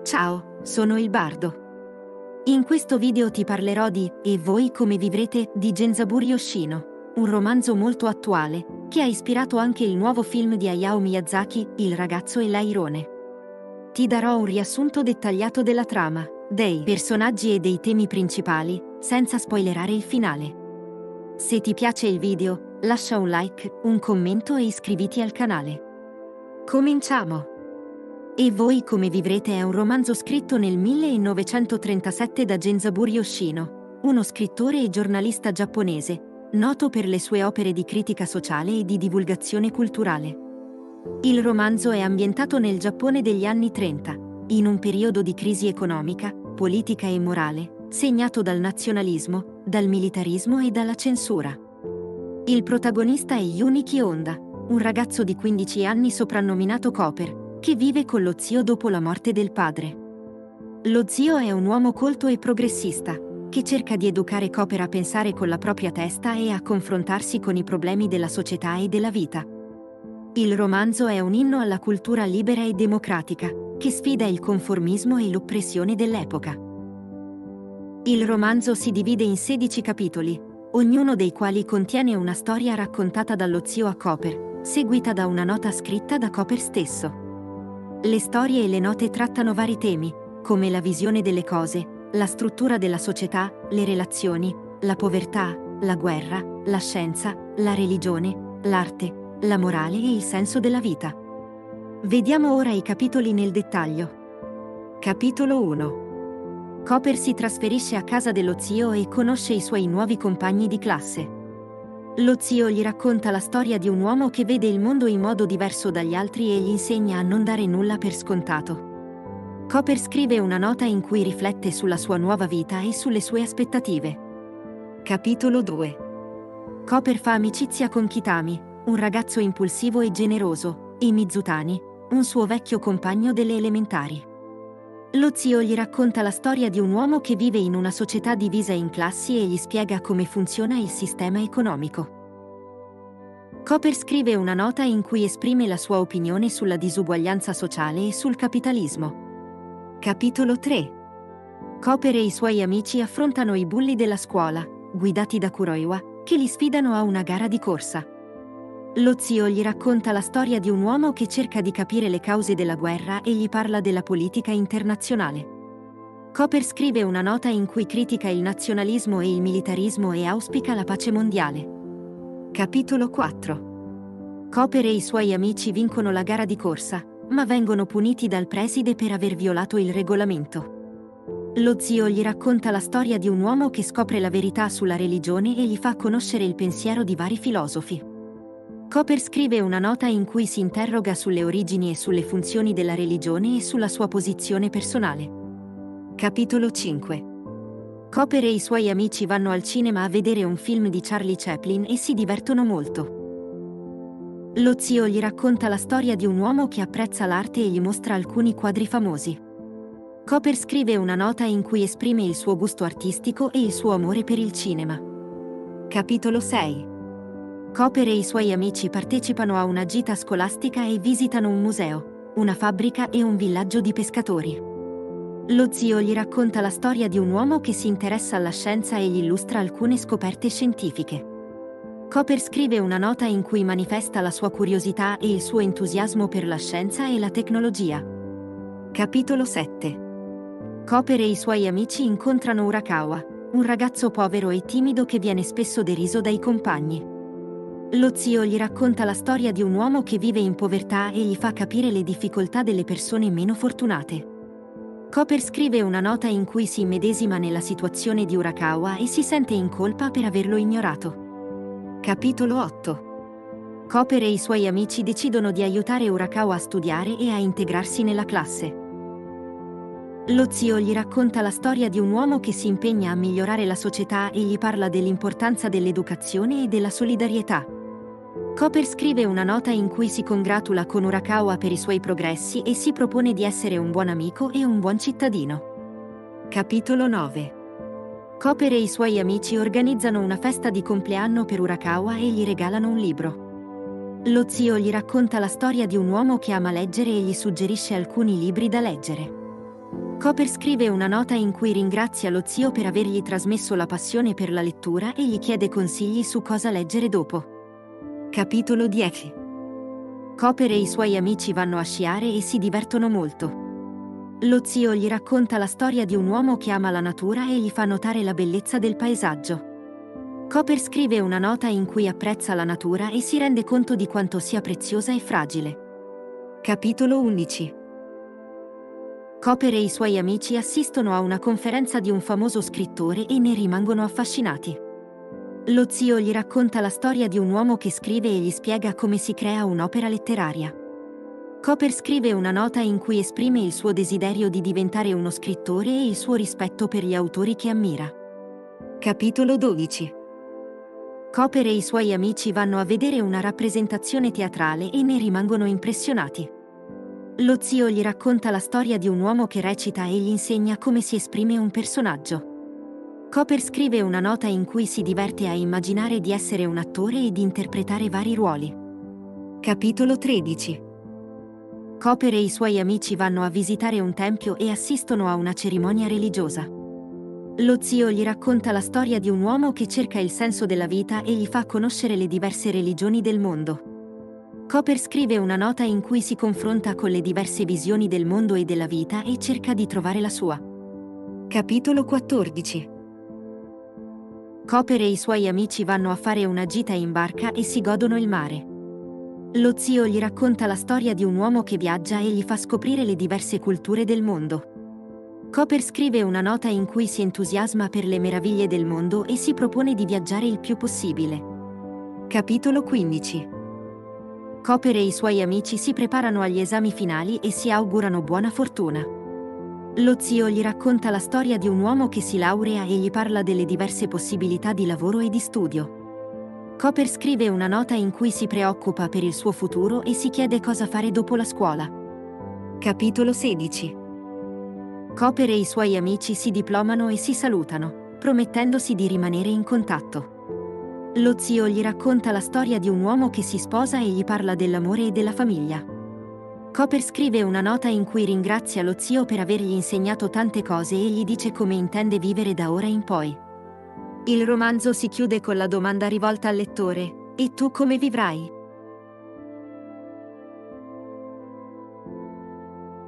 Ciao, sono il Bardo. In questo video ti parlerò di E voi come vivrete di Genzaburo Yoshino, un romanzo molto attuale, che ha ispirato anche il nuovo film di Hayao Miyazaki, Il ragazzo e l'airone. Ti darò un riassunto dettagliato della trama, dei personaggi e dei temi principali, senza spoilerare il finale. Se ti piace il video, lascia un like, un commento e iscriviti al canale. Cominciamo! E voi come vivrete è un romanzo scritto nel 1937 da Genzaburo Yoshino, uno scrittore e giornalista giapponese, noto per le sue opere di critica sociale e di divulgazione culturale. Il romanzo è ambientato nel Giappone degli anni 30, in un periodo di crisi economica, politica e morale, segnato dal nazionalismo, dal militarismo e dalla censura. Il protagonista è Junichi Honda, un ragazzo di 15 anni soprannominato Copper, che vive con lo zio dopo la morte del padre. Lo zio è un uomo colto e progressista, che cerca di educare Copper a pensare con la propria testa e a confrontarsi con i problemi della società e della vita. Il romanzo è un inno alla cultura libera e democratica, che sfida il conformismo e l'oppressione dell'epoca. Il romanzo si divide in 16 capitoli, ognuno dei quali contiene una storia raccontata dallo zio a Copper, seguita da una nota scritta da Copper stesso. Le storie e le note trattano vari temi, come la visione delle cose, la struttura della società, le relazioni, la povertà, la guerra, la scienza, la religione, l'arte, la morale e il senso della vita. Vediamo ora i capitoli nel dettaglio. Capitolo 1. Copper si trasferisce a casa dello zio e conosce i suoi nuovi compagni di classe. Lo zio gli racconta la storia di un uomo che vede il mondo in modo diverso dagli altri e gli insegna a non dare nulla per scontato. Copper scrive una nota in cui riflette sulla sua nuova vita e sulle sue aspettative. Capitolo 2. Copper fa amicizia con Kitami, un ragazzo impulsivo e generoso, e Mizutani, un suo vecchio compagno delle elementari. Lo zio gli racconta la storia di un uomo che vive in una società divisa in classi e gli spiega come funziona il sistema economico. Copper scrive una nota in cui esprime la sua opinione sulla disuguaglianza sociale e sul capitalismo. Capitolo 3. Copper e i suoi amici affrontano i bulli della scuola, guidati da Kuroiwa, che li sfidano a una gara di corsa. Lo zio gli racconta la storia di un uomo che cerca di capire le cause della guerra e gli parla della politica internazionale. Copper scrive una nota in cui critica il nazionalismo e il militarismo e auspica la pace mondiale. Capitolo 4. Copper e i suoi amici vincono la gara di corsa, ma vengono puniti dal preside per aver violato il regolamento. Lo zio gli racconta la storia di un uomo che scopre la verità sulla religione e gli fa conoscere il pensiero di vari filosofi. Copper scrive una nota in cui si interroga sulle origini e sulle funzioni della religione e sulla sua posizione personale. Capitolo 5. Copper e i suoi amici vanno al cinema a vedere un film di Charlie Chaplin e si divertono molto. Lo zio gli racconta la storia di un uomo che apprezza l'arte e gli mostra alcuni quadri famosi. Copper scrive una nota in cui esprime il suo gusto artistico e il suo amore per il cinema. Capitolo 6. Copper e i suoi amici partecipano a una gita scolastica e visitano un museo, una fabbrica e un villaggio di pescatori. Lo zio gli racconta la storia di un uomo che si interessa alla scienza e gli illustra alcune scoperte scientifiche. Copper scrive una nota in cui manifesta la sua curiosità e il suo entusiasmo per la scienza e la tecnologia. Capitolo 7. Copper e i suoi amici incontrano Urakawa, un ragazzo povero e timido che viene spesso deriso dai compagni. Lo zio gli racconta la storia di un uomo che vive in povertà e gli fa capire le difficoltà delle persone meno fortunate. Copper scrive una nota in cui si immedesima nella situazione di Urakawa e si sente in colpa per averlo ignorato. Capitolo 8. Copper e i suoi amici decidono di aiutare Urakawa a studiare e a integrarsi nella classe. Lo zio gli racconta la storia di un uomo che si impegna a migliorare la società e gli parla dell'importanza dell'educazione e della solidarietà. Copper scrive una nota in cui si congratula con Urakawa per i suoi progressi e si propone di essere un buon amico e un buon cittadino. Capitolo 9. Copper e i suoi amici organizzano una festa di compleanno per Urakawa e gli regalano un libro. Lo zio gli racconta la storia di un uomo che ama leggere e gli suggerisce alcuni libri da leggere. Cooper scrive una nota in cui ringrazia lo zio per avergli trasmesso la passione per la lettura e gli chiede consigli su cosa leggere dopo. Capitolo 10. Cooper e i suoi amici vanno a sciare e si divertono molto. Lo zio gli racconta la storia di un uomo che ama la natura e gli fa notare la bellezza del paesaggio. Cooper scrive una nota in cui apprezza la natura e si rende conto di quanto sia preziosa e fragile. Capitolo 11. Cooper e i suoi amici assistono a una conferenza di un famoso scrittore e ne rimangono affascinati. Lo zio gli racconta la storia di un uomo che scrive e gli spiega come si crea un'opera letteraria. Cooper scrive una nota in cui esprime il suo desiderio di diventare uno scrittore e il suo rispetto per gli autori che ammira. Capitolo 12. Cooper e i suoi amici vanno a vedere una rappresentazione teatrale e ne rimangono impressionati. Lo zio gli racconta la storia di un uomo che recita e gli insegna come si esprime un personaggio. Cooper scrive una nota in cui si diverte a immaginare di essere un attore e di interpretare vari ruoli. Capitolo 13. Cooper e i suoi amici vanno a visitare un tempio e assistono a una cerimonia religiosa. Lo zio gli racconta la storia di un uomo che cerca il senso della vita e gli fa conoscere le diverse religioni del mondo. Cooper scrive una nota in cui si confronta con le diverse visioni del mondo e della vita e cerca di trovare la sua. Capitolo 14. Cooper e i suoi amici vanno a fare una gita in barca e si godono il mare. Lo zio gli racconta la storia di un uomo che viaggia e gli fa scoprire le diverse culture del mondo. Cooper scrive una nota in cui si entusiasma per le meraviglie del mondo e si propone di viaggiare il più possibile. Capitolo 15. Cooper e i suoi amici si preparano agli esami finali e si augurano buona fortuna. Lo zio gli racconta la storia di un uomo che si laurea e gli parla delle diverse possibilità di lavoro e di studio. Cooper scrive una nota in cui si preoccupa per il suo futuro e si chiede cosa fare dopo la scuola. Capitolo 16. Cooper e i suoi amici si diplomano e si salutano, promettendosi di rimanere in contatto. Lo zio gli racconta la storia di un uomo che si sposa e gli parla dell'amore e della famiglia. Cooper scrive una nota in cui ringrazia lo zio per avergli insegnato tante cose e gli dice come intende vivere da ora in poi. Il romanzo si chiude con la domanda rivolta al lettore: e tu come vivrai?